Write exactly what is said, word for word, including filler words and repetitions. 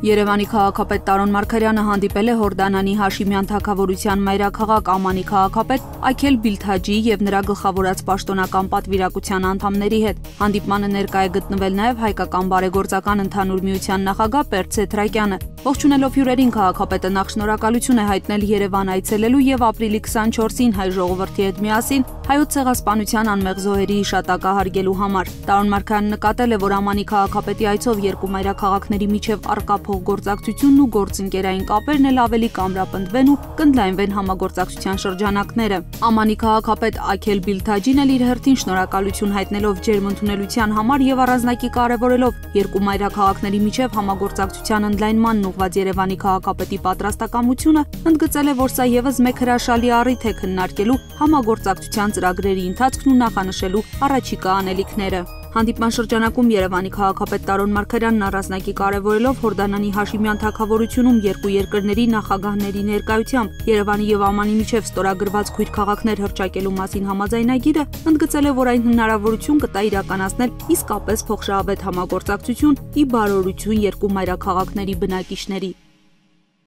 Երևանի քաղաքապետ Տարոն Մարգարյանը հանդիպել է Հորդանանի Հաշիմյան թագավորության մայրաքաղաք Ամանի քաղաքապետ Այքել Բիլթաջի եւ նրա գլխավորած պաշտոնական պատվիրակության անդամների հետ։ Հանդիպմանը ներկա է գտնվել նաեւ հայկական բարեգործական ընդհանուր միության նախագահ Պերցե Թրակյանը։ Ողջունելով հյուրերին քաղաքապետը նախ շնորհակալություն է հայտնել Երևան այցելելու եւ ապրիլի քսանչորսին հայ ժողովրդի հետ միասին հայոց ցեղասպանության անմեղ զոհերի հիշատակը հարգելու համար։ Տարոն Մարգարյանը նկատել է, որ Ամանի քաղաքապետի այցով երկու մայրաքաղաքների միջև առկա փոխգործակցությունն ու գործընկերային կապերն էլ ավելի կամրապնդվեն ու կընդլայնվեն համագործակցության շրջանակները։ Ամանի քաղաքապետ Այքել Բիլթաջին էլ իր հերթին շնորհակալություն հայտնելով ջերմ ընդունելության համար եւ առանձնակի կարեւորելով երկու մայրաքաղաքների միջև համագործակցության ընդլայնմանն ուղղված Երևանի քաղաքապետի պատրաստակամությունը, ընդգծել է, որ սա եւս մեկ հրաշալի առիթ է քննարկելու համագործակցության ծրագրերի ընթացքն ու նախանշելու առաջիկա անելիքները։ Հանդիպման շրջանակում Երևանի քաղաքապետ Տարոն Մարգարյանն առանձնակի կարևորելով Հորդանանի Հաշիմյան թագավորությունում երկու երկրների նախագահների ներկայությամբ Երևանի եւ Ամանի միջև ստորագրված քույր քաղաքներ հռչակելու մասին համաձայնագիրը, ընդգծել է, որ այն հնարավորություն կտա իրականացնել իսկապես փոխշահավետ համագործակցություն ի բարօրություն երկու մայրաքաղաքների բնակիչների։